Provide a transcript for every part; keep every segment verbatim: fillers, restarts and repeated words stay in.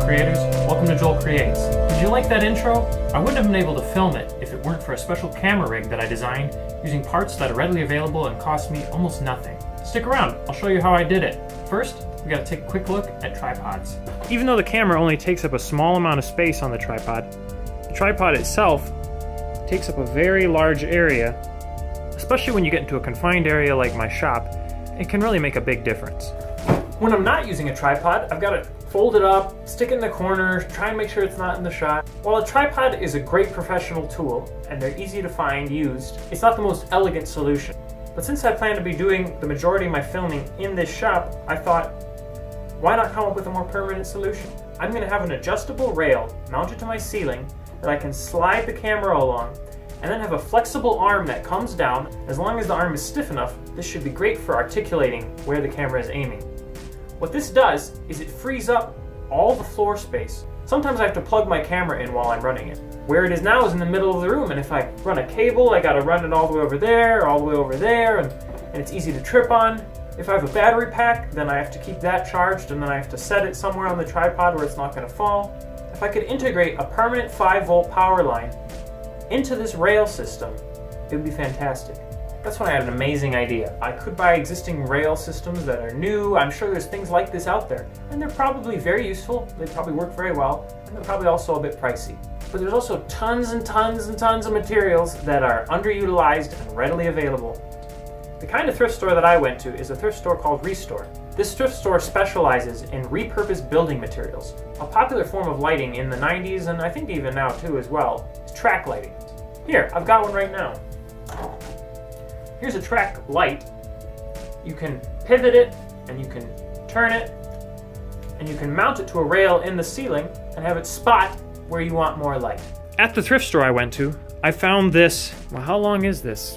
creators, welcome to Joel Creates. Did you like that intro? I wouldn't have been able to film it if it weren't for a special camera rig that I designed using parts that are readily available and cost me almost nothing. Stick around, I'll show you how I did it. First, we gotta take a quick look at tripods. Even though the camera only takes up a small amount of space on the tripod, the tripod itself takes up a very large area, especially when you get into a confined area like my shop. It can really make a big difference. When I'm not using a tripod, I've got it folded up, stick it in the corner, try and make sure it's not in the shot. While a tripod is a great professional tool, and they're easy to find used, it's not the most elegant solution. But since I plan to be doing the majority of my filming in this shop, I thought, why not come up with a more permanent solution? I'm going to have an adjustable rail mounted to my ceiling that I can slide the camera along, and then have a flexible arm that comes down. As long as the arm is stiff enough, this should be great for articulating where the camera is aiming. What this does is it frees up all the floor space. Sometimes I have to plug my camera in while I'm running it. Where it is now is in the middle of the room, and if I run a cable, I gotta run it all the way over there, all the way over there, and, and it's easy to trip on. If I have a battery pack, then I have to keep that charged, and then I have to set it somewhere on the tripod where it's not gonna fall. If I could integrate a permanent five volt power line into this rail system, it would be fantastic. That's when I had an amazing idea. I could buy existing rail systems that are new. I'm sure there's things like this out there, and they're probably very useful. They probably work very well, and they're probably also a bit pricey. But there's also tons and tons and tons of materials that are underutilized and readily available. The kind of thrift store that I went to is a thrift store called Restore. This thrift store specializes in repurposed building materials. A popular form of lighting in the nineties, and I think even now too as well, is track lighting. Here, I've got one right now. Here's a track light. You can pivot it, and you can turn it, and you can mount it to a rail in the ceiling and have it spot where you want more light. At the thrift store I went to, I found this. Well, how long is this?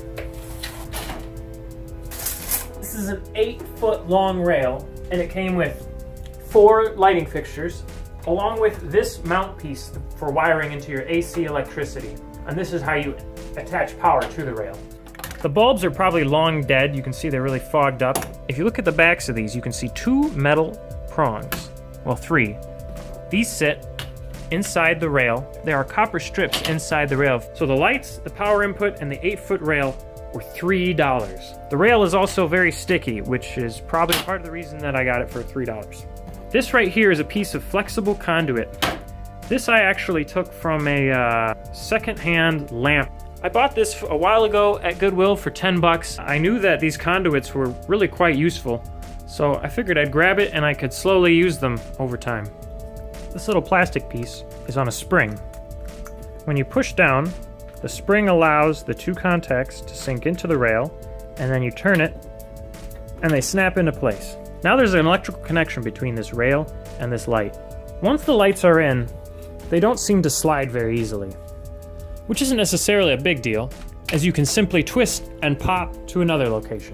This is an eight foot long rail, and it came with four lighting fixtures, along with this mount piece for wiring into your A C electricity. And this is how you attach power to the rail. The bulbs are probably long dead. You can see they're really fogged up. If you look at the backs of these, you can see two metal prongs. Well, three. These sit inside the rail. There are copper strips inside the rail. So the lights, the power input, and the eight foot rail were three dollars. The rail is also very sticky, which is probably part of the reason that I got it for three dollars. This right here is a piece of flexible conduit. This I actually took from a uh, second-hand lamp. I bought this a while ago at Goodwill for ten bucks. I knew that these conduits were really quite useful, so I figured I'd grab it and I could slowly use them over time. This little plastic piece is on a spring. When you push down, the spring allows the two contacts to sink into the rail, and then you turn it, and they snap into place. Now there's an electrical connection between this rail and this light. Once the lights are in, they don't seem to slide very easily, which isn't necessarily a big deal, as you can simply twist and pop to another location.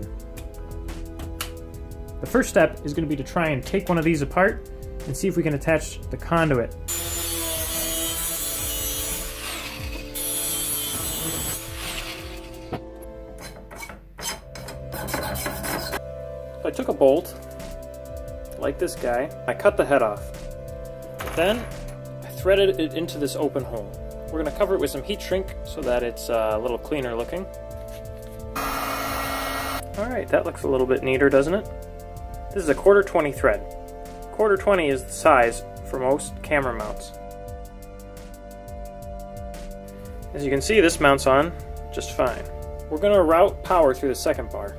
The first step is going to be to try and take one of these apart and see if we can attach the conduit. So I took a bolt, like this guy. I cut the head off. Then I threaded it into this open hole. We're going to cover it with some heat shrink so that it's uh, a little cleaner looking. Alright, that looks a little bit neater, doesn't it? This is a quarter twenty thread. Quarter twenty is the size for most camera mounts. As you can see, this mounts on just fine. We're going to route power through the second bar.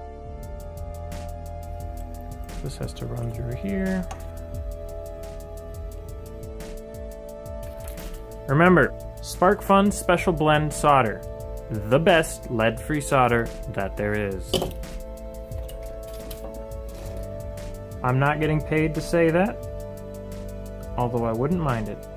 This has to run through here. Remember, SparkFun Special Blend Solder, the best lead-free solder that there is. I'm not getting paid to say that, although I wouldn't mind it.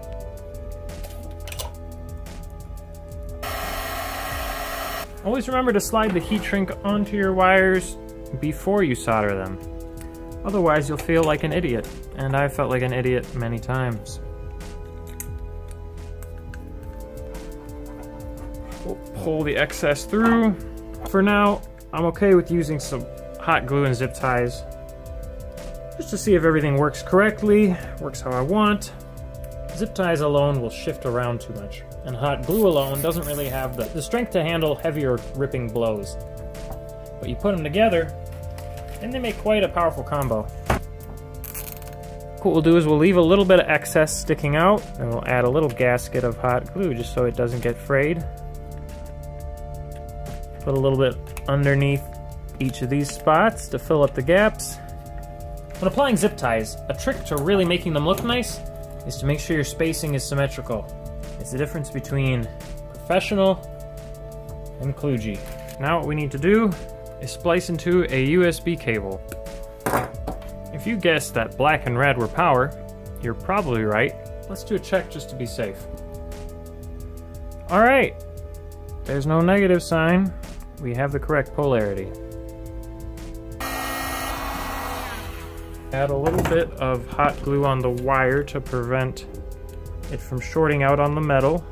Always remember to slide the heat shrink onto your wires before you solder them. Otherwise you'll feel like an idiot, and I've felt like an idiot many times. We'll pull the excess through. For now, I'm okay with using some hot glue and zip ties. just to see if everything works correctly, works how I want. Zip ties alone will shift around too much, and hot glue alone doesn't really have the, the strength to handle heavier ripping blows. But you put them together, and they make quite a powerful combo. What we'll do is we'll leave a little bit of excess sticking out, and we'll add a little gasket of hot glue just so it doesn't get frayed. Put a little bit underneath each of these spots to fill up the gaps. When applying zip ties, a trick to really making them look nice is to make sure your spacing is symmetrical. It's the difference between professional and kludgy. Now what we need to do is splice into a U S B cable. If you guessed that black and red were power, you're probably right. Let's do a check just to be safe. All right, there's no negative sign. We have the correct polarity. Add a little bit of hot glue on the wire to prevent it from shorting out on the metal.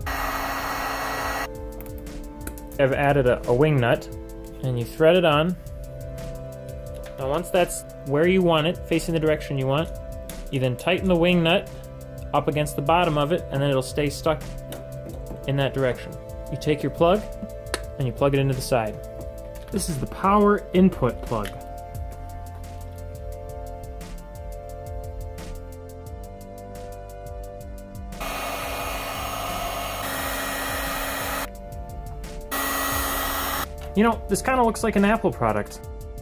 I've added a, a wing nut, and you thread it on. Now once that's where you want it, facing the direction you want, you then tighten the wing nut up against the bottom of it, and then it'll stay stuck in that direction. You take your plug, and you plug it into the side. This is the power input plug. You know, this kind of looks like an Apple product.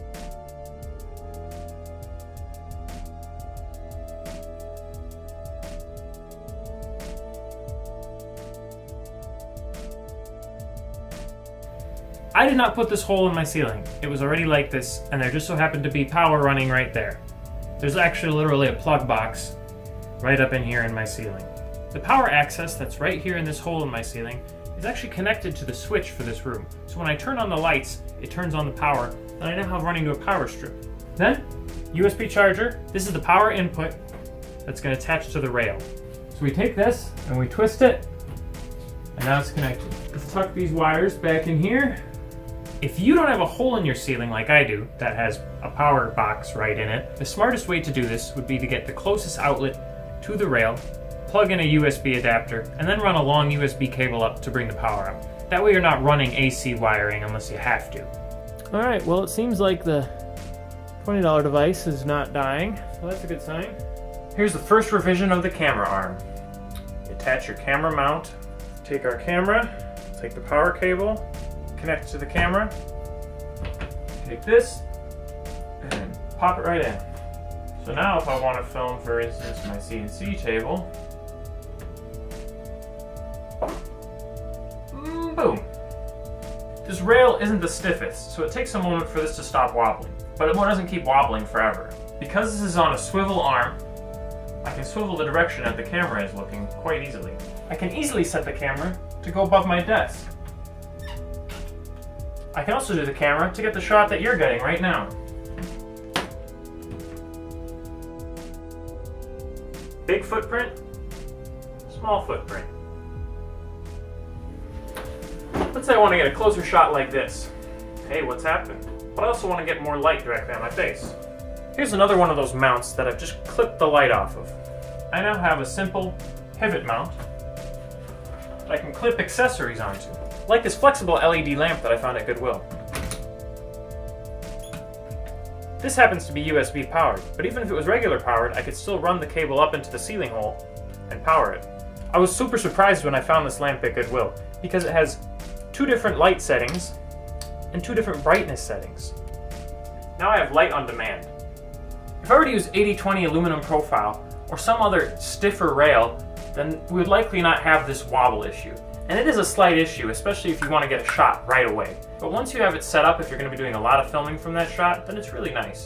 I did not put this hole in my ceiling. It was already like this, and there just so happened to be power running right there. There's actually literally a plug box right up in here in my ceiling. The power access that's right here in this hole in my ceiling is actually connected to the switch for this room. So when I turn on the lights, it turns on the power, and I now have running to a power strip. Then, U S B charger. This is the power input that's going to attach to the rail. So we take this and we twist it, and now it's connected. Let's tuck these wires back in here. If you don't have a hole in your ceiling like I do that has a power box right in it, the smartest way to do this would be to get the closest outlet to the rail, plug in a U S B adapter, and then run a long U S B cable up to bring the power up. That way you're not running A C wiring unless you have to. Alright, well it seems like the twenty dollar device is not dying, so that's a good sign. Here's the first revision of the camera arm. You attach your camera mount, take our camera, take the power cable, connect it to the camera, take this, and pop it right in. So now if I want to film, for instance, my C N C table, boom. This rail isn't the stiffest, so it takes a moment for this to stop wobbling. But it doesn't keep wobbling forever. Because this is on a swivel arm, I can swivel the direction that the camera is looking quite easily. I can easily set the camera to go above my desk. I can also do the camera to get the shot that you're getting right now. Big footprint, small footprint. Let's say I want to get a closer shot like this. Hey, what's happened? But I also want to get more light directly on my face. Here's another one of those mounts that I've just clipped the light off of. I now have a simple pivot mount that I can clip accessories onto, like this flexible L E D lamp that I found at Goodwill. This happens to be U S B powered, but even if it was regular powered, I could still run the cable up into the ceiling hole and power it. I was super surprised when I found this lamp at Goodwill, because it has two different light settings and two different brightness settings. Now I have light on demand. If I were to use eighty twenty aluminum profile or some other stiffer rail, then we would likely not have this wobble issue. And it is a slight issue, especially if you want to get a shot right away. But once you have it set up, if you're going to be doing a lot of filming from that shot, then it's really nice.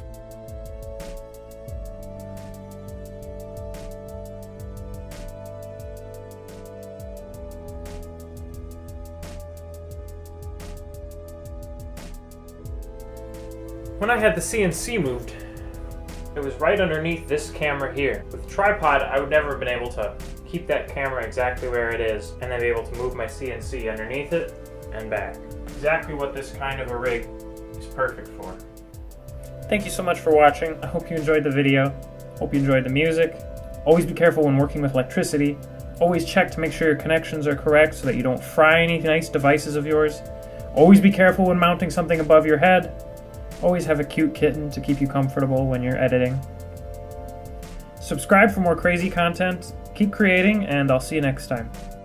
When I had the C N C moved, it was right underneath this camera here. With the tripod, I would never have been able to keep that camera exactly where it is and then be able to move my C N C underneath it and back. Exactly what this kind of a rig is perfect for. Thank you so much for watching. I hope you enjoyed the video. Hope you enjoyed the music. Always be careful when working with electricity. Always check to make sure your connections are correct so that you don't fry any nice devices of yours. Always be careful when mounting something above your head. Always have a cute kitten to keep you comfortable when you're editing. Subscribe for more crazy content. Keep creating, and I'll see you next time.